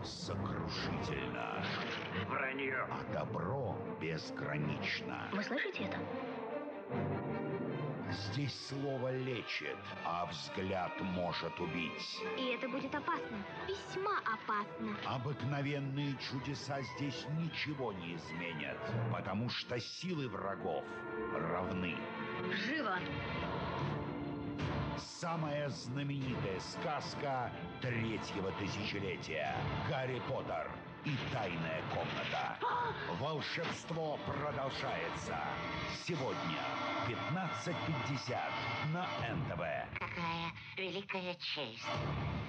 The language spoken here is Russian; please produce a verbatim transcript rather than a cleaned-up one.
Зло сокрушительно, Вранье. а добро безгранично. Вы слышите это? Здесь слово лечит, а взгляд может убить. И это будет опасно. Весьма опасно. Обыкновенные чудеса здесь ничего не изменят, потому что силы врагов равны. Живо! Самая знаменитая сказка третьего тысячелетия. Гарри Поттер и тайная комната. Волшебство продолжается. Сегодня пятнадцать пятьдесят на эн тэ вэ. Какая великая честь